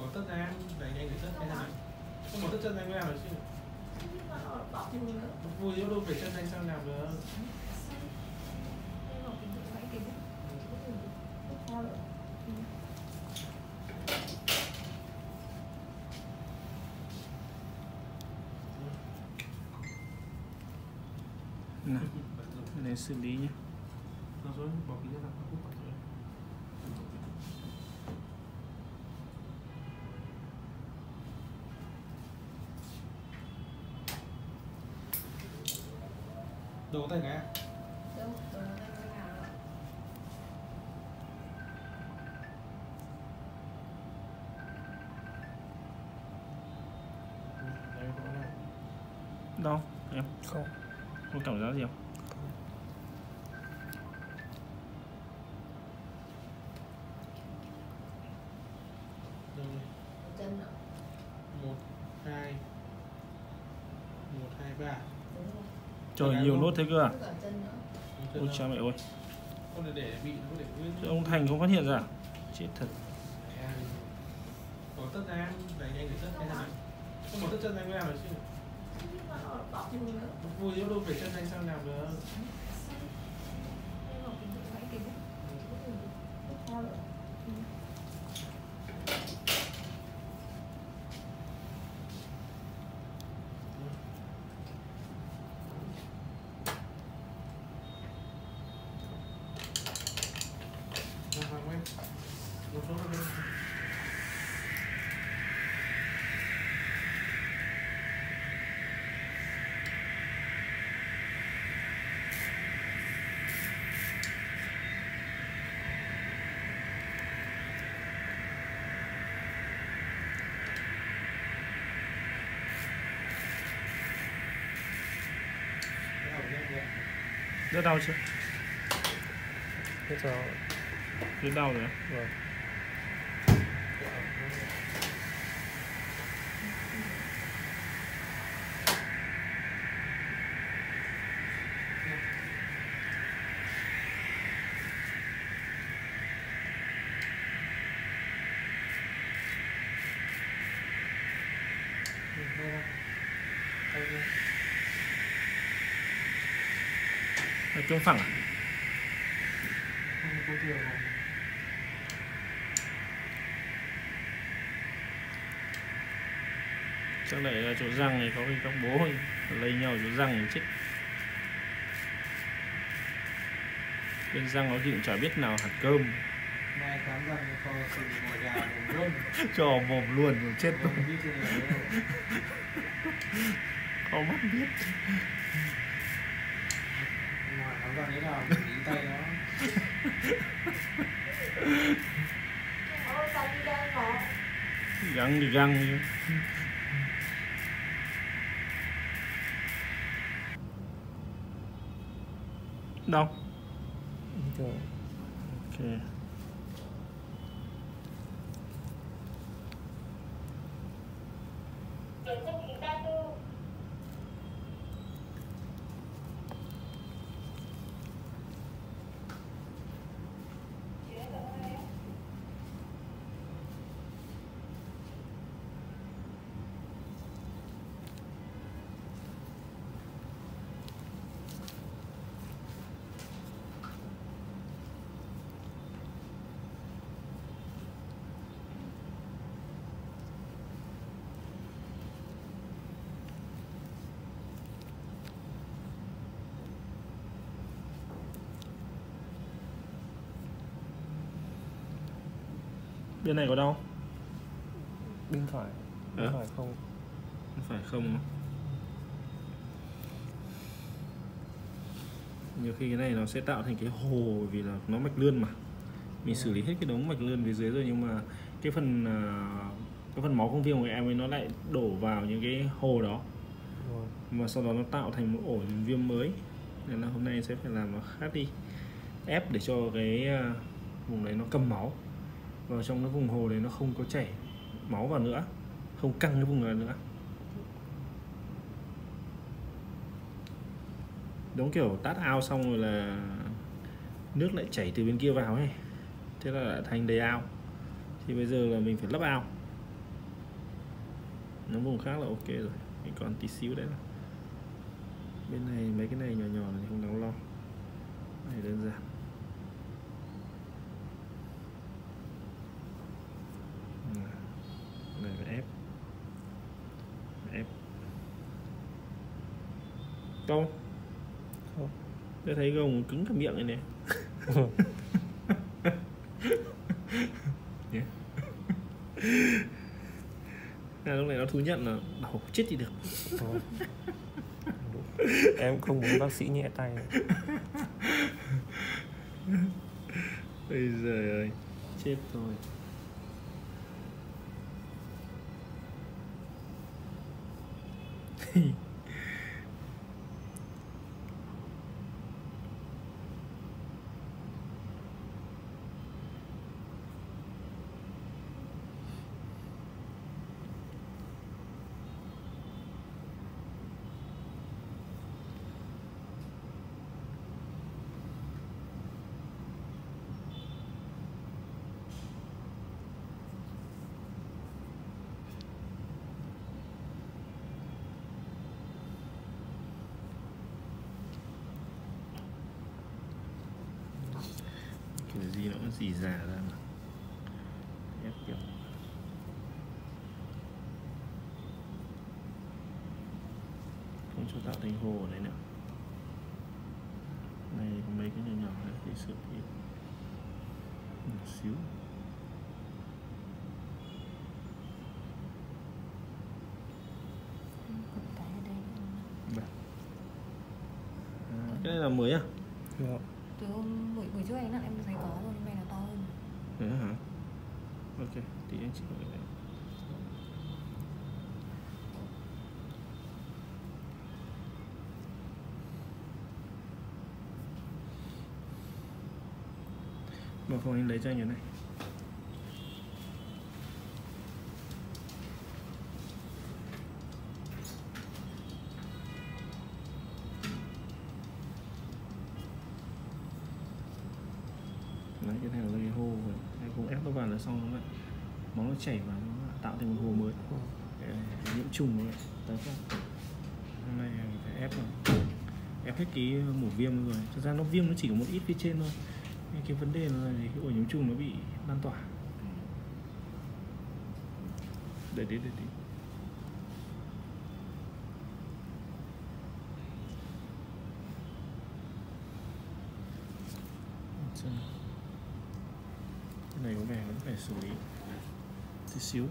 có tất ra đánh anh phải tất hay sao? Không có tất chân anh mới làm được chứ. Vui chứ đâu phải chân anh sao làm được. Nào, để xử lý nhé. Nó rồi bỏ kính ra cúp vào rồi. Đồ tay cái. Đâu, đồ tay cái nào rồi? Đây có nào. Đâu em Không. có cảm giác gì không? Rồi. Chân nữa. 1 2 1 2 3. Đúng rồi. Trời, nhiều nốt thế cơ à? Tất cả chân nữa. Ôi cha mẹ ơi, Không để bị nó có để nguyên. chứ ông Thành không phát hiện ra à? Chết thật. Có tất ra đánh anh phải tất hay sao? Không có tất chân anh mới làm được chứ. Vui chứ đâu phải chân anh sao làm được. Một số bên. Rất đau chưa? Hết rồi. Rất đau rồi á? Vâng. Là cương phẳng à? Chắc lại là chỗ răng này có khi các bố ấy, lấy nhau chỗ răng này chết. Bên răng nó thì cũng chả biết nào hạt cơm. Mai khám răng cho sự ngồi gà mồm luôn. Cho mồm luôn rồi chết luôn. Không mắt biết. Ngoài khám răng thế nào ý tay nó. Găng thì găng chứ. Đâu? Rồi. Ok. Bên này có đau? Bên phải. Bên phải không. Phải không? Nhiều khi cái này nó sẽ tạo thành cái hồ vì là nó mạch lươn mà. Mình xử lý hết cái đống mạch lươn phía dưới rồi nhưng mà cái phần máu không viêm của em ấy nó lại đổ vào những cái hồ đó. Rồi. Và sau đó nó tạo thành một ổ viêm mới. Nên là hôm nay sẽ phải làm nó khác đi. Ép để cho cái vùng đấy nó cầm máu vào trong cái vùng hồ đấy, nó không có chảy máu vào nữa, không căng cái vùng này nữa. Giống kiểu tát ao xong rồi là nước lại chảy từ bên kia vào ấy, thế là lại thành đầy ao. Thì bây giờ là mình phải lấp ao Nó vùng khác là ok rồi, chỉ còn tí xíu đấy là bên này mấy cái này nhỏ nhỏ thì không đáng lo, này đơn giản. Này phải ép không Không. tôi thấy gồng cứng cả miệng này nè. Lúc này nó thú nhận là đau chết thì được. Thôi. Em không muốn bác sĩ nhẹ tay. Bây giờ ơi, chết rồi. Kiểu gì nó cũng dì già ra mà ép kiểu không cho tạo thành hồ ở đấy nữa. Này có mấy cái nhỏ nhỏ này thì sửa thì một xíu. Cái này là mới à? Được. Từ hôm buổi trước anh nặng em thấy có rồi, hôm nay nó to hơn. Đấy hả? Ok, thì anh chỉ gọi đấy. Mà không anh lấy cho anh cái này. Đấy, cái này là cái hồ rồi. Em cũng ép nó vào là xong nó lại máu nó chảy vào nó tạo thành một hồ mới. Cái nhiễm trùng rồi. Đấy không? Hôm nay phải ép rồi. Ép hết cái mổ viêm rồi. Thật ra nó viêm nó chỉ có một ít phía trên thôi. Cái vấn đề là cái ổ nhiễm trùng nó bị lan tỏa. Để tí. Cái này có vẻ vẫn phải xử lý tí xíu.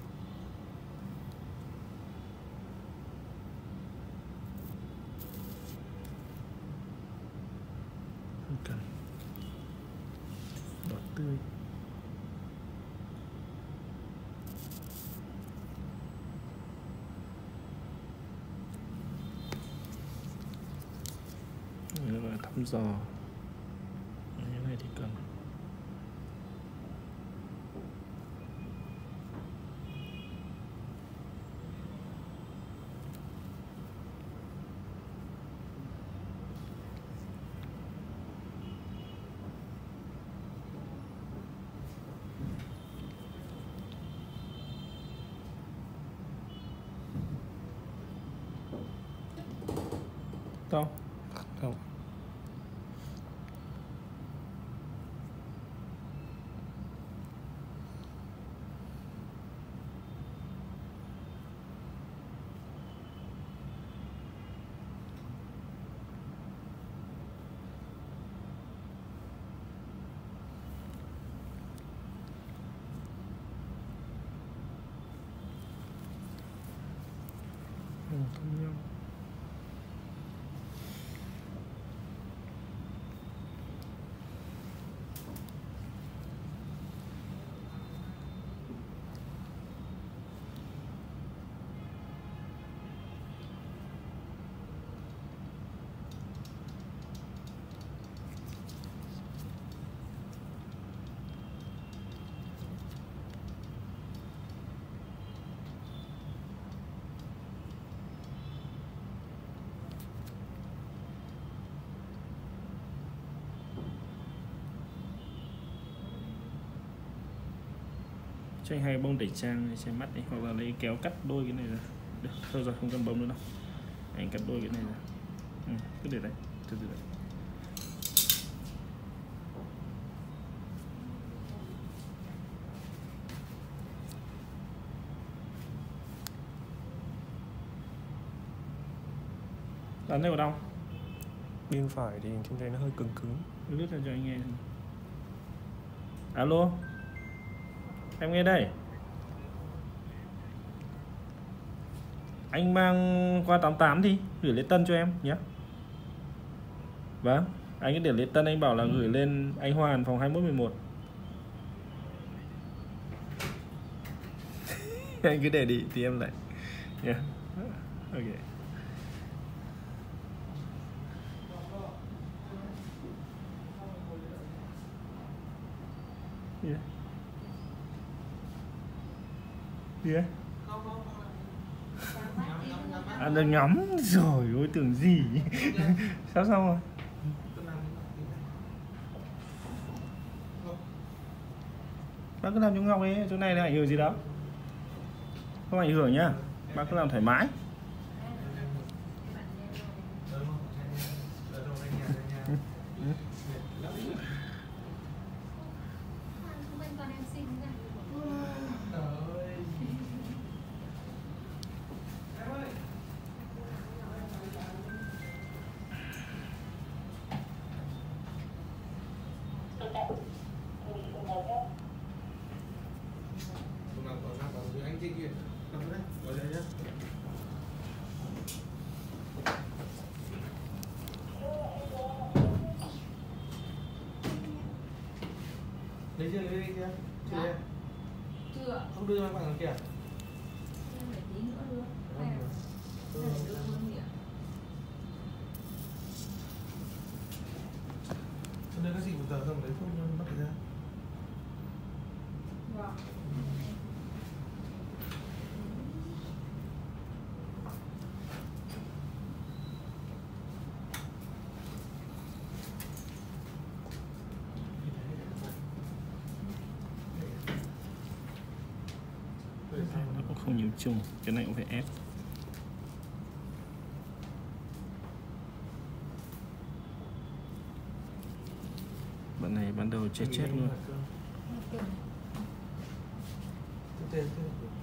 Không cần đỏ tươi. Đây là thăm dò. Cái này thì cần. To Không. thăm nhau. cho anh 2 bông tẩy trang để che mắt này, hoặc là lấy kéo cắt đôi cái này ra. Được, thôi rồi không cần bông nữa đâu. Anh cắt đôi cái này ra. Cứ để đấy, từ từ đấy. Đánh đây vào đâu? Bên phải thì trên đây nó hơi cứng cứng. Lướt ra cho anh nghe. Alo, em nghe đây. Anh mang qua 88 thì gửi lễ tân cho em nhé. Vâng, anh cái điểm lễ tân anh bảo là gửi lên anh Hoàn phòng 2111. Anh cứ để đi thì em lại nhé. Ok. Yeah. Yeah. Ăn được ngắm rồi, ôi tưởng gì. Sao xong rồi? Bác cứ làm chỗ ngọc ấy, chỗ này là ảnh hưởng gì đâu. Không ảnh hưởng nhá. Bác cứ làm thoải mái. Anh chị kia, nằm đây, ngồi đây nhá. Lấy chưa, lấy kia? Chưa. Chưa. Không đưa em bằng kia. Phải tí nữa đưa. Hay là đưa luôn nhỉ? Cho nên các chị một giờ xong lấy thuốc bắt ra. Vâng. Nó cũng không nhiễm trùng, cái này cũng phải ép. Bạn này ban đầu chết luôn. Ok. Trên